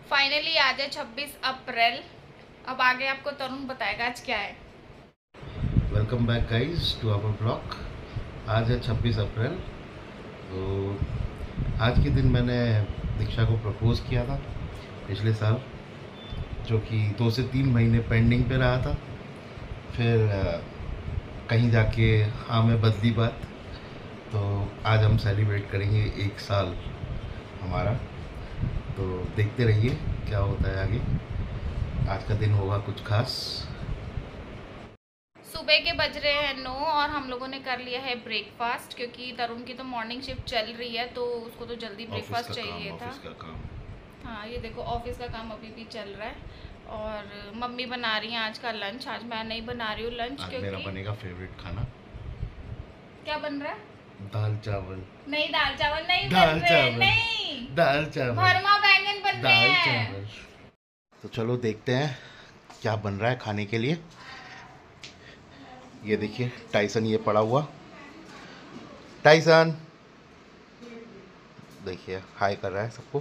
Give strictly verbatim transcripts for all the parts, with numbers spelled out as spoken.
Finally आज है छब्बीस अप्रैल। अब आगे आपको तरुण बताएगा आज क्या है। Welcome back guys to our blog. आज है छब्बीस अप्रैल। तो आज के दिन मैंने दीक्षा को प्रपोज़ किया था पिछले साल, जो कि दो से तीन महीने पेंडिंग पे रहा था। फिर कहीं जाके हाँ में बदली बात। तो आज हम सेलिब्रेट करेंगे एक साल हमारा। तो देखते रहिए क्या होता है आगे। आज का दिन होगा कुछ खास। सुबह के बज रहे हैं नौ और हम लोगों ने कर लिया है ब्रेकफास्ट, क्योंकि तरुण की तो मॉर्निंग शिफ्ट चल रही है तो उसको तो जल्दी ब्रेकफास्ट चाहिए था। ऑफिस का काम। हाँ, ये देखो ऑफिस का काम अभी भी चल रहा है और मम्मी बना रही हैं आज का लंच। आज मैं नहीं बना रही हूँ लंच, आज क्योंकि मेरा बनेगा फेवरेट खाना। क्या बन रहा है? दाल चावल। नहीं, दाल चावल नहीं दाल बन रहे, चावल नहीं दाल चावल भरमा बैंगन बन रहे दाल हैं। चावल। तो चलो देखते हैं क्या बन रहा है खाने के लिए। ये देखिए टाइसन ये पड़ा हुआ। टाइसन देखिए हाय कर रहा है सबको।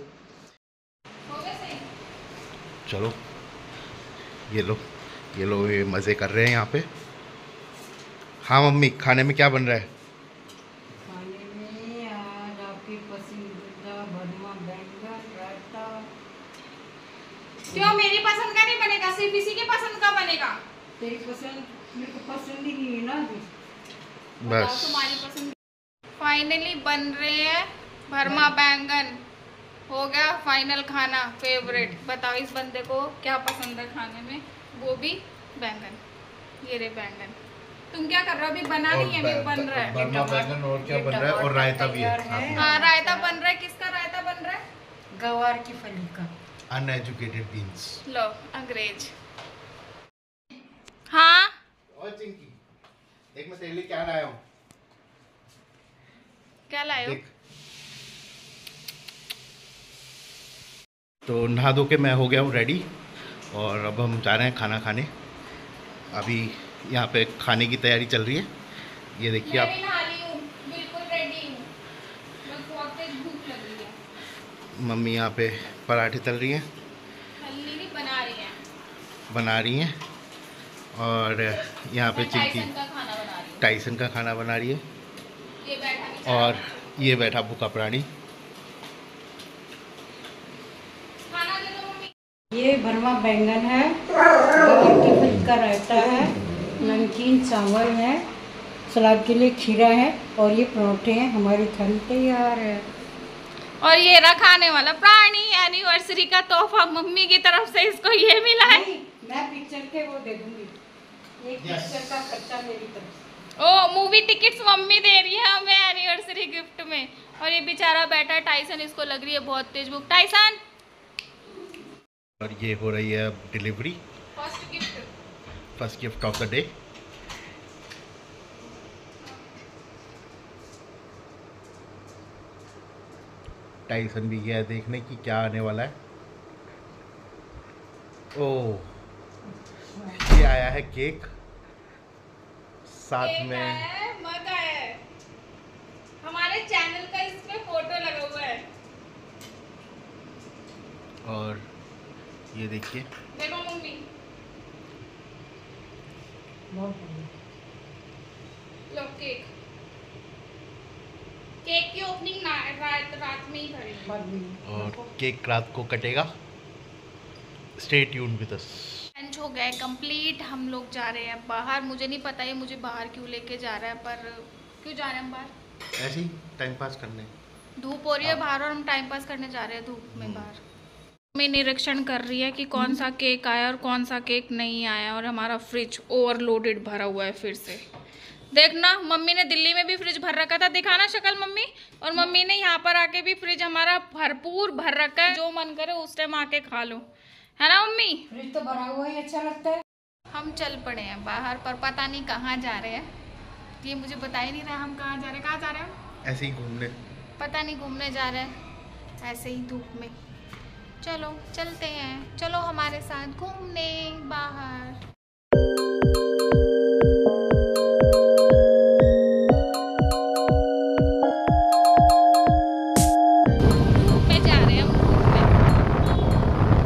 चलो ये लो ये लो ये मज़े कर रहे हैं यहाँ पे। हाँ मम्मी, खाने में क्या बन रहा है? खाने में आज आपकी पसंदीदा भरमा बैंगन रायता। क्यों मेरी पसंद का नहीं बनेगा, सिर्फ इसी की पसंद का बनेगा? तेरी पसंद मेरे को पसंद ही नहीं है ना। बस तुम्हारी पसंद। फाइनली बन रहे हैं भरमा बैंगन। हो गया फाइनल खाना फेवरेट। बताओ इस बंदे को क्या पसंद है खाने में? वो भी बैंगन। ये रे बैंगन। तुम क्या कर रहे हो? अभी बना नहीं है, अभी बन रहा है भरमा बैंगन। और क्या बन रहा है? और रायता भी है। हाँ, रायता बन रहा है। किसका रायता बन रहा है? गवार की फली का। Uneducated beans. लो अंग्रेज। हाँ और चिंकी देख मैं तेरे लिए क्या लाया हूँ। क्या लाए हो? देख। तो नहा धो के मैं हो गया हूँ रेडी और अब हम जा रहे हैं खाना खाने। अभी यहाँ पे खाने की तैयारी चल रही है। ये देखिए मैं आप। भी नहा ली हूँ, बिल्कुल रेडी हूँ। बस बहुत तेज भूख लग रही है। मम्मी यहाँ पे पराठे तल रही हैं, हल्दी नहीं बना रही है। बना रही हैं। और यहाँ पे मैं चिंकी टाइसन का खाना बना रही हूँ। टाइसन का खाना बना रही है। ये बैठा बेचारा। और ये बैठा भूखा प्राणी। खाना दे दो मम्मी। ये भरमा बैंगन है, गवार की फली का रायता है, नमकीन चावल है, सलाद के लिए खीरा है और ये परोठे हैं। हमारी थाली तैयार है। और ये रहा खाने वाला प्राणी। एनिवर्सरी का तोहफा मम्मी की तरफ से इसको ये मिला है। नहीं, मैं पिक्चर के वो दे दूंगी। एक Yes. पिक्चर का खर्चा मेरी तरफ से। ओ मूवी टिकट्स मम्मी दे रही है हमें एनिवर्सरी गिफ्ट में। और ये बेचारा बैठा टाइसन, इसको लग रही है बहुत तेज भूख। टाइसन और ये हो रही है अब delivery. First gift. First gift of the day. Tyson भी गया है देखने की क्या आने वाला है। ओह, ये आया है केक साथ में। मग है हमारे चैनल का, इसमें फोटो लगा हुआ है। और ये देखिए देखो मम्मी, बहुत बढ़िया। लो केक। केक की ओपनिंग रात रात में ही करेंगे। बहुत बढ़िया। और केक रात को कटेगा। Stay tuned with us. Lunch हो गया कंप्लीट। हम लोग जा रहे हैं बाहर। मुझे नहीं पता ये मुझे बाहर क्यों लेके जा रहा है, पर क्यों जा रहे हैं हम बाहर? ऐसे ही टाइम पास करने। धूप हो रही है बाहर और हम टाइम पास करने जा रहे हैं धूप में बाहर। मैं निरीक्षण कर रही है कि कौन सा केक आया और कौन सा केक नहीं आया। और हमारा फ्रिज ओवरलोडेड भरा हुआ है फिर से। देखना, मम्मी ने दिल्ली में भी फ्रिज भर रखा था। दिखाना शक्ल मम्मी। और मम्मी ने यहाँ पर आके भी फ्रिज हमारा भरपूर भर रखा है। जो मन करे उस टाइम आके खा लो, है ना मम्मी? फ्रिज तो भरा हुआ ही अच्छा लगता है। हम चल पड़े हैं बाहर, पर पता नहीं कहाँ जा रहे हैं। ये मुझे बता ही नहीं रहा हम कहाँ जा रहे हैं। कहाँ जा रहे हैं हम? ऐसे ही घूमने। पता नहीं, घूमने जा रहे हैं ऐसे ही धूप में। चलो चलते हैं, चलो हमारे साथ घूमने बाहर। धूप में जा रहे हैं हम, धूप में।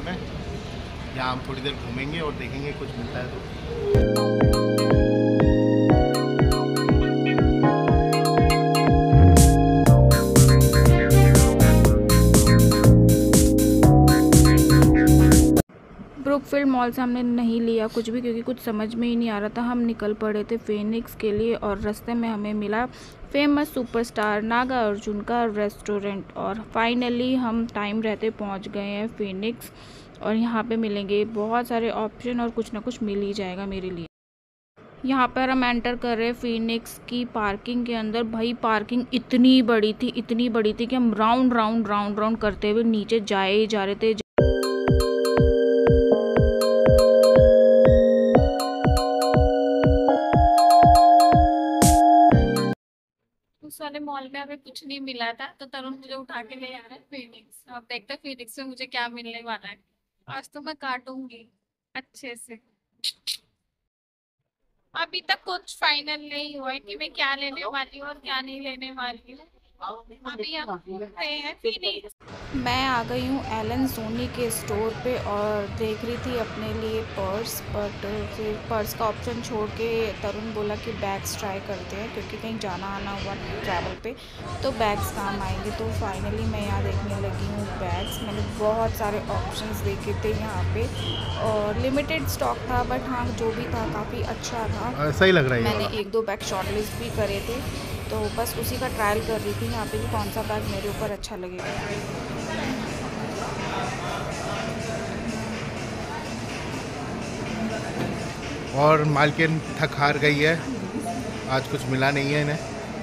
मॉल में। यहाँ हम थोड़ी देर घूमेंगे और देखेंगे कुछ मिलता है तो। ब्रुकफील्ड मॉल से हमने नहीं लिया कुछ भी क्योंकि कुछ समझ में ही नहीं आ रहा था। हम निकल पड़े थे फीनिक्स के लिए और रास्ते में हमें मिला फेमस सुपरस्टार नागा अर्जुन का रेस्टोरेंट और फाइनली हम टाइम रहते पहुंच गए हैं फीनिक्स। और यहाँ पे मिलेंगे बहुत सारे ऑप्शन और कुछ ना कुछ मिल ही जाएगा मेरे लिए। यहाँ पर हम एंटर कर रहे हैं फीनिक्स की पार्किंग के अंदर। भाई पार्किंग इतनी बड़ी थी इतनी बड़ी थी कि हम राउंड राउंड राउंड राउंड करते हुए नीचे जाए ही जा रहे थे। उस वाले मॉल में हमें कुछ नहीं मिला था तो तरुण मुझे उठा के ले आ रहा है फीनिक्स। अब देखते हैं फीनिक्स में मुझे क्या मिलने वाला है। आज तो मैं काटूंगी अच्छे से। अभी तक कुछ फाइनल नहीं हुआ है कि मैं क्या लेने वाली हूँ और क्या नहीं लेने वाली हूँ। अभी हम गए हैं फीनिक्स। मैं आ गई हूँ एलन सोनी के स्टोर पे और देख रही थी अपने लिए पर्स, बट फिर पर्स का ऑप्शन छोड़ के तरुण बोला कि बैग्स ट्राई करते हैं क्योंकि कहीं जाना आना हुआ ट्रैवल पे तो बैग्स काम आएंगे। तो फाइनली मैं यहाँ देखने लगी हूँ बैग्स। मैंने बहुत सारे ऑप्शंस देखे थे यहाँ पे और लिमिटेड स्टॉक था, बट हाँ जो भी था काफ़ी अच्छा था। सही लग रहा है। मैंने एक दो बैग शॉर्टलिस्ट भी करे थे तो बस उसी का ट्रायल कर रही थी यहाँ पे कि कौन सा बैग मेरे ऊपर अच्छा लगेगा। और मालकिन थक हार गई है, आज कुछ मिला नहीं है इन्हें।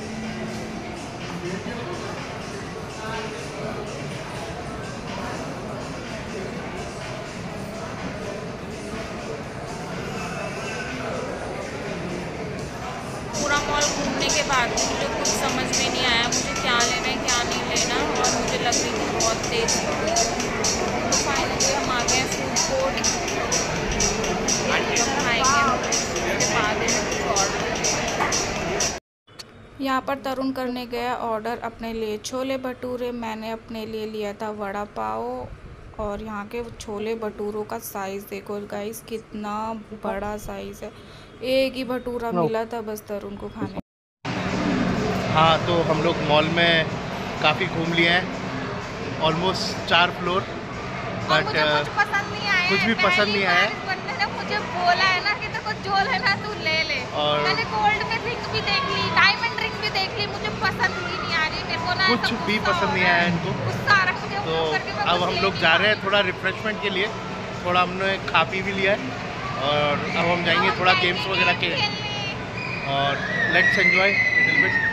पूरा मॉल घूमने के बाद मुझे कुछ समझ में नहीं आया मुझे क्या लेना है क्या नहीं लेना और मुझे लग रही थी बहुत तेज। तो फाइनली हम आ गए फूड कोर्ट। यहाँ पर तरुण करने गया ऑर्डर अपने लिए छोले भटूरे। मैंने अपने लिए लिया था वड़ा पाव और यहाँ के छोले भटूरों का साइज़ देखो गाइस कितना बड़ा साइज़ है। एक ही भटूरा मिला था बस तरुण को खाने। हाँ तो हम लोग मॉल में काफ़ी घूम लिए हैं, ऑलमोस्ट चार फ्लोर, बट मुझे कुछ पसंद नहीं आया। कुछ भी पसंद नहीं आया। बंदे ने मुझे बोला है ना कि तेको जो लेना तू ले ले। और मैंने गोल्ड में रिंग भी देख ली, डायमंड रिंग भी देख ली, मुझे पसंद ही नहीं आ रही। मेरे को ना कुछ भी पसंद नहीं आया इनको। गुस्सा आ रहा मुझे। तो अब हम लोग जा रहे हैं थोड़ा रिफ्रेशमेंट के लिए, थोड़ा हमने खा पी भी लिया है और अब हम जाएंगे थोड़ा गेम्स वगैरह के और लेट्स एंजॉय लिटिल बिट।